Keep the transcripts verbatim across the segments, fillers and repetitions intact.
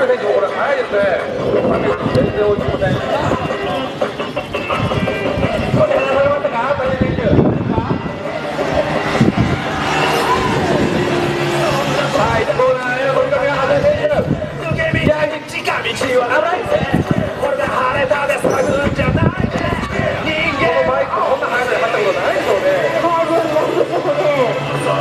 部選手もこれ速いですね。全然追いつきません。少し離されましたか、田部選手。はい、コーナーへの飛び込みが田部選手。抜け道、近道は危ないですね。これで晴れたで咲くんじゃない。人間のバイクこんな速さで走ったことないでしょうね。多分なんでしょうね。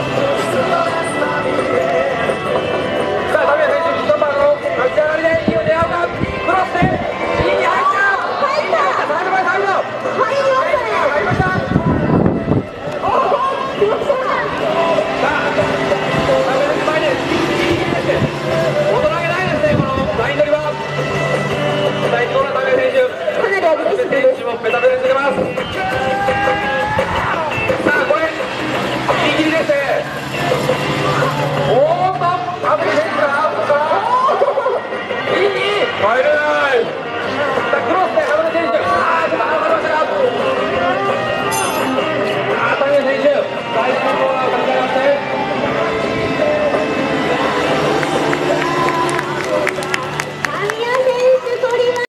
さあ、田部選手、一番の立ち上がりでいいよ、出会うか。クロスでいいに入った。入った。サイドバイサイド。入りましたね。入りました。おお、来ました。さあ、田部選手前です。大人げないですね、このライン取りは。第一コーナー、田部選手。かなりアグレッシブです。選手もベタベタに出ます。さあ、これギリギリですね。おーっと、田部選手。